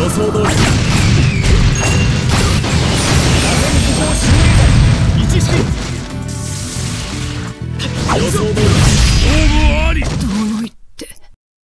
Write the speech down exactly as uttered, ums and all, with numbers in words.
予想通りだ。螺旋不法襲撃一式。予想通りだ。